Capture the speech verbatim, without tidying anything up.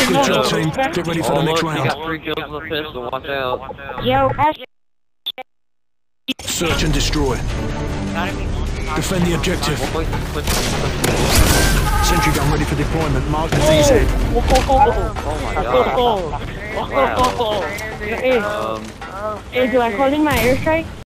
Good job, team. Get ready for the next round. You got three kills with a pistol, watch out. Yo, Ash. Search and destroy. Defend the objective. Sentry gun ready for deployment. Mark the D Z. Oh my god. Hey, Um, hey, do I call in my airstrike?